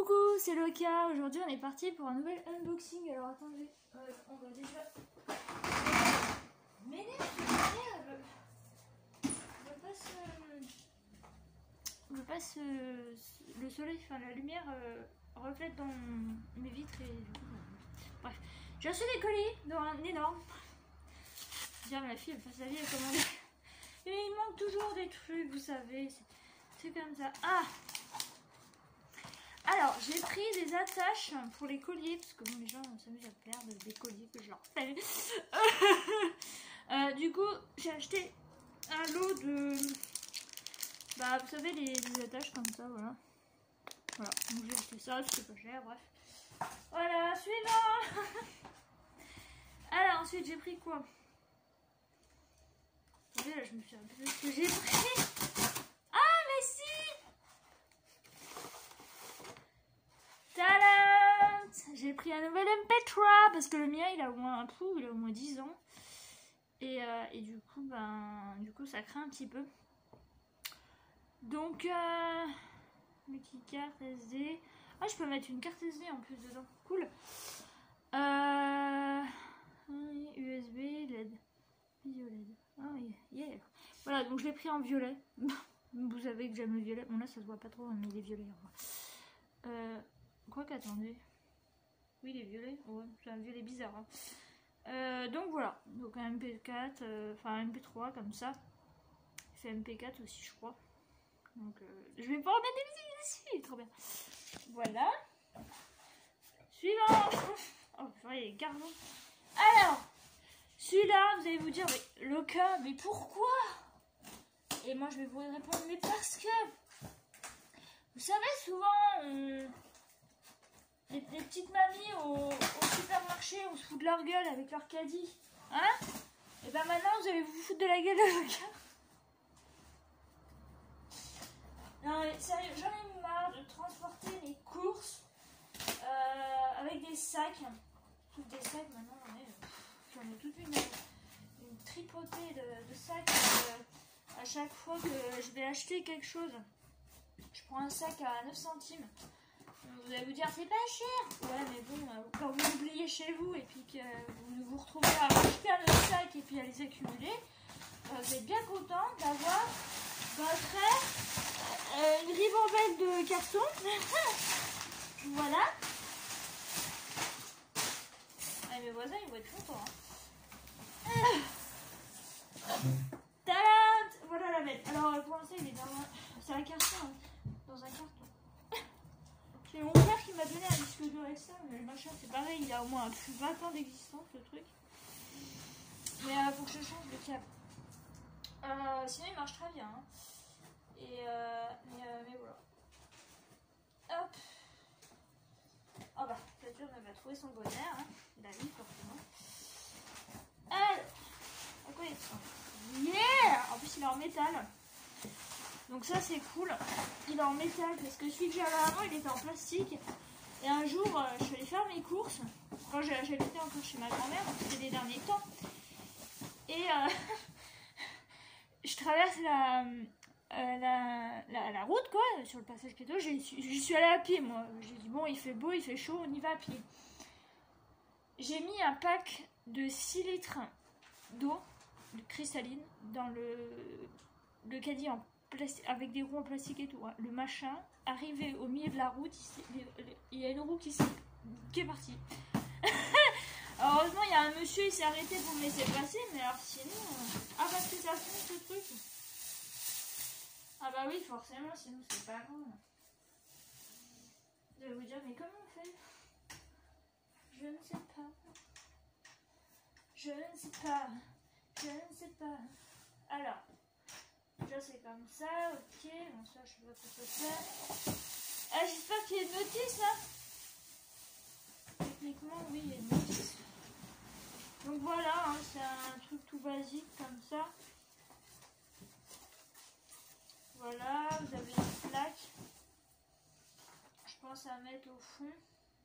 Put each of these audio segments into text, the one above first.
Coucou, c'est Loka. Aujourd'hui, on est parti pour un nouvel unboxing. Alors, attendez, on va déjà... M'énerve, le soleil, enfin la lumière reflète dans mes vitres et du coup, bref. J'ai reçu des colis dans un énorme. Dire ma fille, elle fasse la vie à commander. Et il manque toujours des trucs, vous savez. C'est comme ça. Ah! Alors, j'ai pris des attaches pour les colliers, parce que bon, les gens s'amusent à perdre des colliers que je leur fais. Du coup, j'ai acheté un lot de... Bah, vous savez, les attaches comme ça, voilà. Voilà, donc j'ai acheté ça, c'était pas cher, bref. Voilà, suivant. Alors, ensuite, j'ai pris quoi? Attendez, là, je me suis rappelé ce que j'ai pris. Ah, mais si! Tadam! J'ai pris un nouvel MP3 parce que le mien il a au moins 10 ans et du coup ça craint un petit peu. Donc multicarte SD. Ah, je peux mettre une carte SD en plus dedans. Cool. USB LED. Vidéo LED. Ah yeah. Voilà, donc je l'ai pris en violet. Vous savez que j'aime le violet. Bon là ça se voit pas trop mais il est violet. Quoi qu'attendez. Oui, il est violet. Ouais, c'est un violet bizarre. Hein. Donc voilà. Donc un MP4, enfin un MP3 comme ça. Il fait MP4 aussi, je crois. Donc je vais pouvoir mettre des musiques dessus. Il est trop bien. Voilà. Suivant. Oh, purée, gardons. Alors, celui-là, vous allez vous dire, mais Loka, mais pourquoi? Et moi, je vais vous répondre, mais parce que, vous savez, souvent, les petites mamies au supermarché, on se fout de leur gueule avec leur caddie. Hein? Et ben maintenant, vous allez vous foutre de la gueule de Loka. Non, mais sérieux, j'en ai marre de transporter mes courses avec des sacs. Toutes des sacs, maintenant, j'en ai toute une tripotée de sacs. À chaque fois que je vais acheter quelque chose, je prends un sac à 9 centimes. Vous allez vous dire, c'est pas cher. Ouais, mais bon, quand vous l'oubliez chez vous et puis que vous vous retrouvez à racheter un autre sac et puis à les accumuler, vous êtes bien content d'avoir votre une ribambelle de carton. Voilà. Ah, mes voisins, ils vont être contents. Hein. Tadam! Voilà la bête. Alors, pour l'instant, il est dans c'est un carton. Hein. Dans un carton. C'est mon frère qui m'a donné un disque dur avec ça, mais le machin c'est pareil, il a au moins plus de 20 ans d'existence le truc. Mais faut que je change le câble. Sinon il marche très bien. Hein. Mais voilà. Hop. Oh bah, la dur va trouver son bonheur. Hein. La vie forcément. Alors, à quoi il est ça? Yeah! En plus il est en métal. Donc ça c'est cool, il est en métal parce que celui que j'avais avant il était en plastique. Et un jour je suis allée faire mes courses, quand j'habitais encore chez ma grand-mère, donc c'était les derniers temps. Et je traverse la route quoi, sur le passage piéton, j'y suis allée à pied moi. J'ai dit bon il fait beau, il fait chaud, on y va à pied. J'ai mis un pack de 6 litres d'eau cristalline dans le caddie en avec des roues en plastique et tout. Hein. Le machin, arrivé au milieu de la route, il y a une roue qui est partie. Heureusement, il y a un monsieur, il s'est arrêté pour me laisser passer, mais alors sinon... Ah, parce que ça fonce ce truc. Ah bah oui, forcément, sinon c'est pas grave. Je vais vous dire, mais comment on fait? Je ne sais pas. Je ne sais pas. Je ne sais pas. Alors... Déjà c'est comme ça, ok, bon ça je sais pas quoi faire. Ah, j'espère qu'il y a une notice là. Techniquement oui il y a une notice. Donc voilà, hein, c'est un truc tout basique comme ça. Voilà, vous avez une plaque. Je pense à mettre au fond.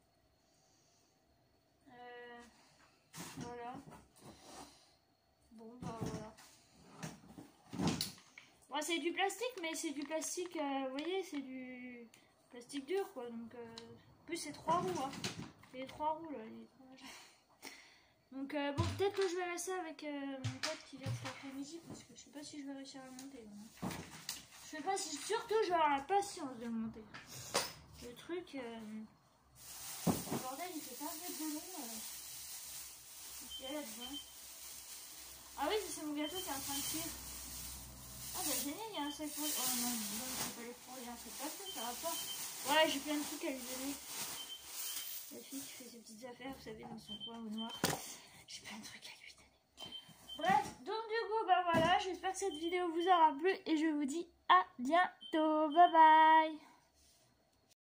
Voilà. Bon bah voilà. Bon, c'est du plastique, mais c'est du plastique, vous voyez, c'est du... plastique dur quoi. Donc, en plus, c'est 3 roues. Hein. Les 3 roues là. Donc, bon, peut-être que je vais laisser avec mon pote qui vient cet après-midi parce que je sais pas si je vais réussir à le monter. Donc. Je sais pas si, surtout, je vais avoir la patience de le monter. Le truc, le bordel, il fait pas un peu de long. Il y a là-dedans. Ah oui, c'est mon gâteau qui est en train de cuire. Ah bah génial, il y a un sac pour... Oh non, c'est pas les fourrer, il y a un sac pas ça va pas. Ouais, j'ai plein de trucs à lui donner. La fille qui fait ses petites affaires, vous savez, dans son coin au noir. J'ai plein de trucs à lui donner. Bref, donc du coup, bah voilà, j'espère que cette vidéo vous aura plu et je vous dis à bientôt. Bye bye.